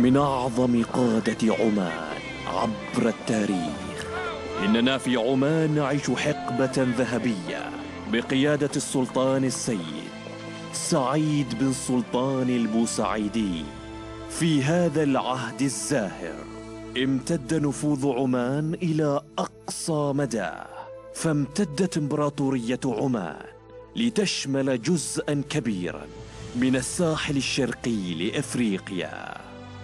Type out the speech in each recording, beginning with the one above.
من أعظم قادة عمان عبر التاريخ. إننا في عمان نعيش حقبة ذهبية بقيادة السلطان السيد سعيد بن سلطان البوسعيدي. في هذا العهد الزاهر امتد نفوذ عمان إلى أقصى مدى، فامتدت إمبراطورية عمان لتشمل جزءاً كبيراً من الساحل الشرقي لإفريقيا.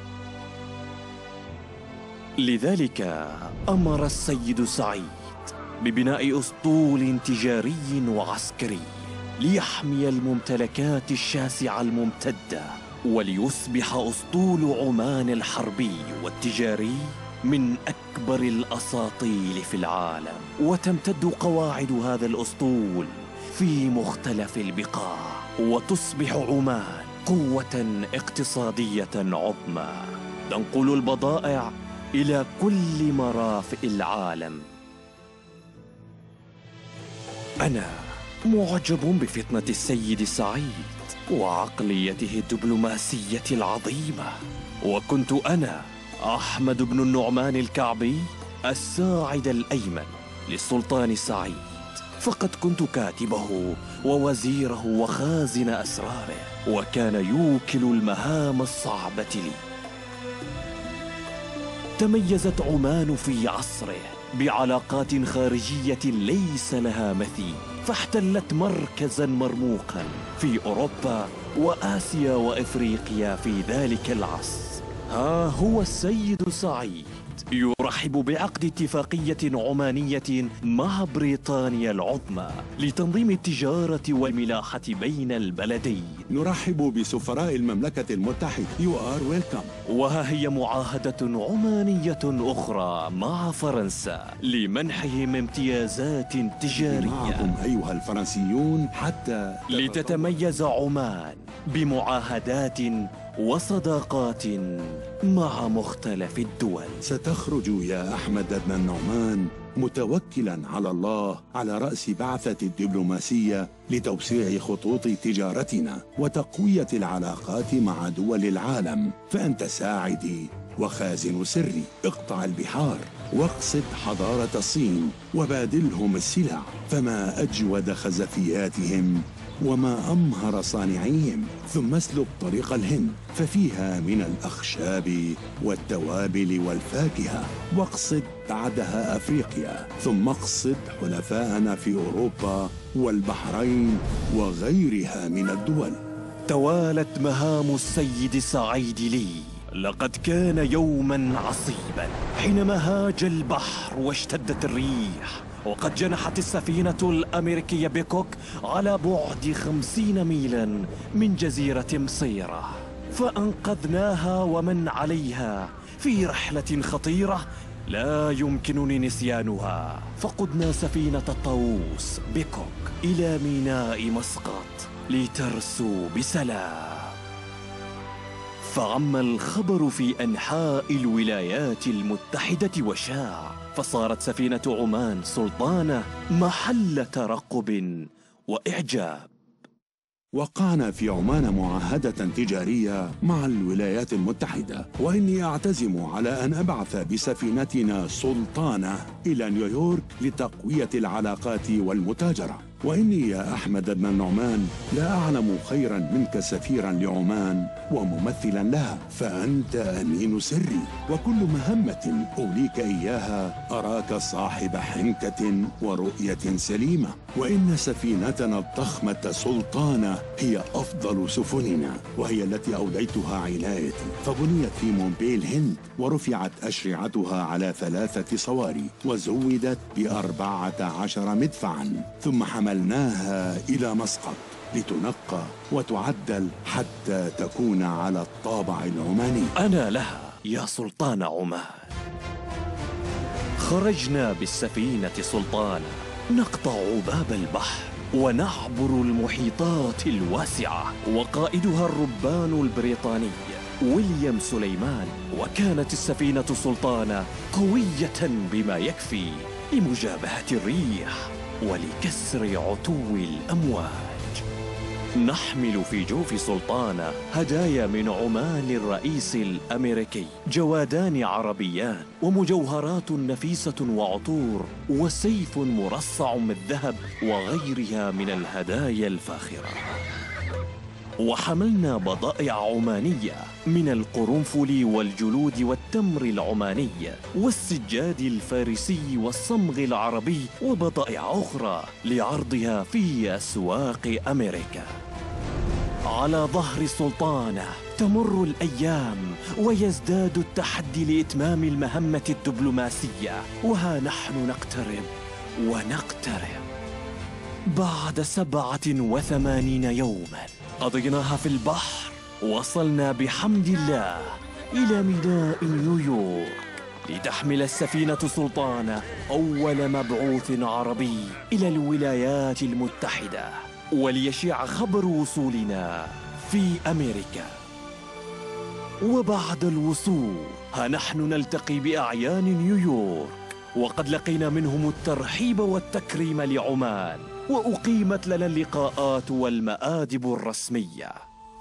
لذلك أمر السيد سعيد ببناء أسطول تجاري وعسكري ليحمي الممتلكات الشاسعة الممتدة، وليصبح أسطول عمان الحربي والتجاري من أكبر الأساطيل في العالم. وتمتد قواعد هذا الأسطول في مختلف البقاع، وتصبح عمان قوة اقتصادية عظمى تنقل البضائع إلى كل مرافئ العالم. أنا معجب بفطنة السيد سعيد وعقليته الدبلوماسية العظيمة، وكنت أنا أحمد بن النعمان الكعبي الساعد الأيمن للسلطان سعيد، فقد كنت كاتبه ووزيره وخازن أسراره، وكان يوكل المهام الصعبة لي. تميزت عمان في عصره بعلاقات خارجية ليس لها مثيل، فاحتلت مركزاً مرموقاً في أوروبا وآسيا وإفريقيا في ذلك العصر. ها هو السيد سعيد يرحب بعقد اتفاقية عمانية مع بريطانيا العظمى لتنظيم التجارة والملاحة بين البلدين. نرحب بسفراء المملكة المتحدة. You are welcome. وها هي معاهدة عمانية أخرى مع فرنسا لمنحهم امتيازات تجارية. معكم أيها الفرنسيون حتى لتتميز عمان بمعاهدات وصداقات مع مختلف الدول. ستخرج يا أحمد بن النعمان متوكلا على الله على رأس بعثة الدبلوماسية لتوسيع خطوط تجارتنا وتقوية العلاقات مع دول العالم، فأنت ساعدي وخازن سري. اقطع البحار واقصد حضارة الصين وبادلهم السلع، فما أجود خزفياتهم وما أمهر صانعيهم، ثم اسلك طريق الهند ففيها من الأخشاب والتوابل والفاكهة، واقصد بعدها أفريقيا، ثم اقصد حلفاءنا في أوروبا والبحرين وغيرها من الدول. توالت مهام السيد سعيد لي. لقد كان يوما عصيبا حينما هاج البحر واشتدت الريح، وقد جنحت السفينة الأمريكية بيكوك على بعد 50 ميلا من جزيرة مصيرة، فأنقذناها ومن عليها في رحلة خطيرة لا يمكنني نسيانها. فقدنا سفينة الطاووس بيكوك إلى ميناء مسقط لترسو بسلام. فعم الخبر في أنحاء الولايات المتحدة وشاع، فصارت سفينة عمان سلطانة محل ترقب وإعجاب. وقعنا في عمان معاهدة تجارية مع الولايات المتحدة، وإني أعتزم على أن أبعث بسفينتنا سلطانة إلى نيويورك لتقوية العلاقات والمتاجرة. وإني يا أحمد بن النعمان لا أعلم خيرا منك سفيرا لعمان وممثلا لها، فأنت أمين سري، وكل مهمة أوليك إياها أراك صاحب حنكة ورؤية سليمة. وإن سفينتنا الضخمة سلطانة هي أفضل سفننا، وهي التي أوليتها عنايتي، فبنيت في مومباي الهند، ورفعت أشرعتها على 3 صواري، وزودت ب14 مدفعا، ثم حملناها إلى مسقط لتنقى وتعدل حتى تكون على الطابع العماني. أنا لها يا سلطان عمان. خرجنا بالسفينة سلطانة نقطع باب البحر ونعبر المحيطات الواسعة، وقائدها الربان البريطاني ويليام سليمان. وكانت السفينة سلطانة قوية بما يكفي لمجابهة الريح ولكسر عتو الأمواج. نحمل في جوف سلطانة هدايا من عمان للرئيس الأمريكي، جوادان عربيان ومجوهرات نفيسة وعطور وسيف مرصع من الذهب وغيرها من الهدايا الفاخرة. وحملنا بضائع عمانية من القرنفل والجلود والتمر العماني والسجاد الفارسي والصمغ العربي وبضائع أخرى لعرضها في أسواق أمريكا. على ظهر سلطانة تمر الأيام ويزداد التحدي لإتمام المهمة الدبلوماسية، وها نحن نقترب ونقترب. بعد 87 يوماً قضيناها في البحر، وصلنا بحمد الله إلى ميناء نيويورك لتحمل السفينة سلطانة أول مبعوث عربي إلى الولايات المتحدة، وليشيع خبر وصولنا في أمريكا. وبعد الوصول ها نحن نلتقي بأعيان نيويورك، وقد لقينا منهم الترحيب والتكريم لعمان، وأقيمت لنا اللقاءات والمآدب الرسمية.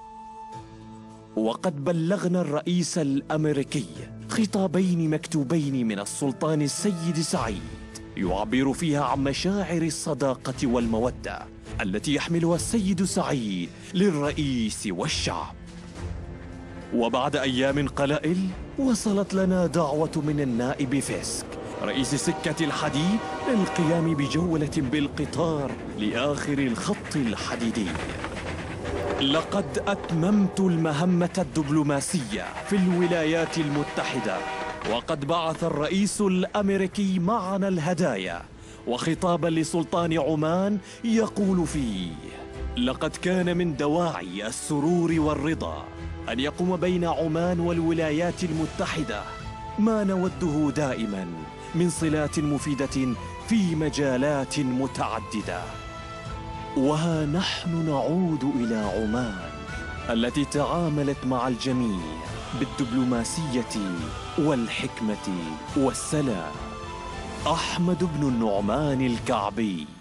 وقد بلغنا الرئيس الأمريكي خطابين مكتوبين من السلطان السيد سعيد يعبر فيها عن مشاعر الصداقة والمودة التي يحملها السيد سعيد للرئيس والشعب. وبعد أيام قلائل وصلت لنا دعوة من النائب فيسك رئيس سكة الحديد للقيام بجولة بالقطار لآخر الخط الحديدي. لقد أتممت المهمة الدبلوماسية في الولايات المتحدة، وقد بعث الرئيس الأمريكي معنا الهدايا وخطابا لسلطان عمان يقول فيه: لقد كان من دواعي السرور والرضا أن يقوم بين عمان والولايات المتحدة ما نوده دائما من صلات مفيدة في مجالات متعددة. وها نحن نعود إلى عمان التي تعاملت مع الجميع بالدبلوماسية والحكمة والسلام. أحمد بن النعمان الكعبي.